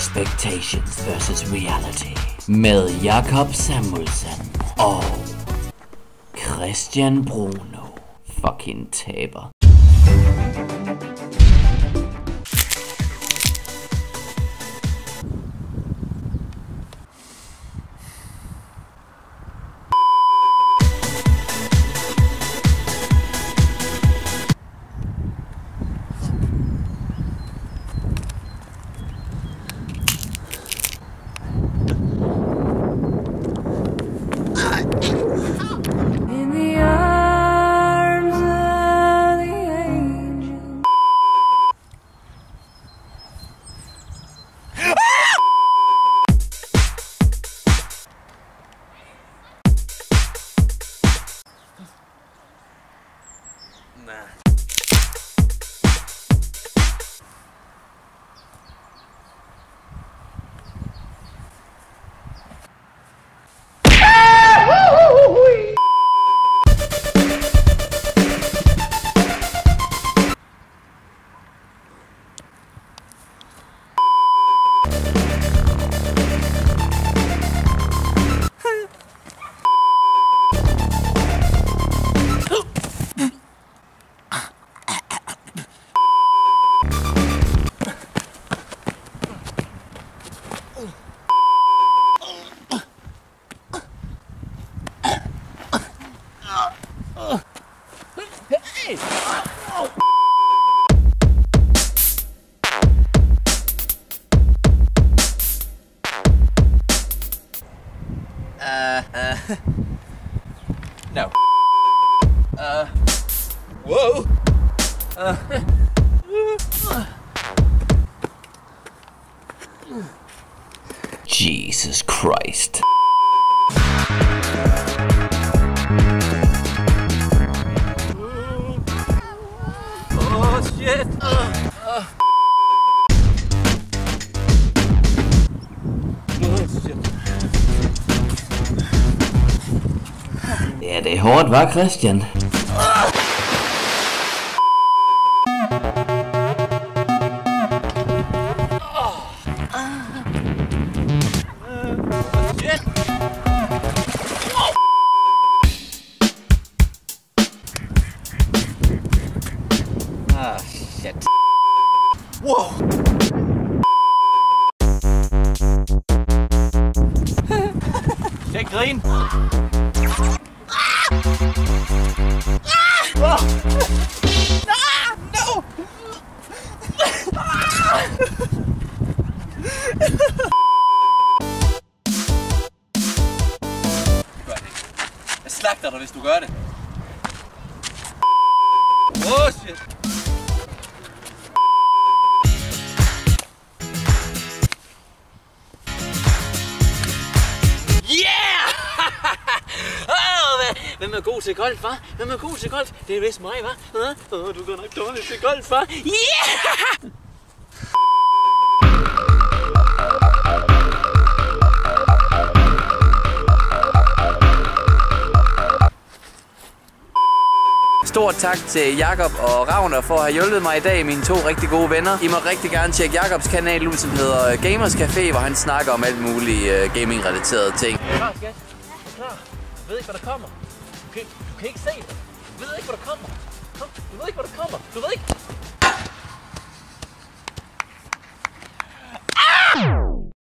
Expectations vs. Reality med Jakob Samuelsen og Christian Bruno. Fucking taber. No. Whoa. Jesus Christ. Oh shit. Ja, det er hårdt, hva' Christian? Shit. Whoa. Shit, green. No! Jeg slagter dig, hvis du gør det. Oh shit. Hvem er god til golf, hva'? Hvem er god til golf? Det er vist mig, hva'? Du går nok dårligt til golf, hva'? Yeah! Stort tak til Jakob og Ravner for at have hjulpet mig i dag, mine to rigtig gode venner. I må rigtig gerne tjekke Jakobs kanal ud, som hedder Gamers Café, hvor han snakker om alt muligt gaming-relaterede ting. Klar, skat? Klar? Du ved ikke, hvad der kommer. Du kan ikke se det. Du ved ikke, hvad der kommer. Kom, du ved ikke, hvad der kommer. Du ved ikke.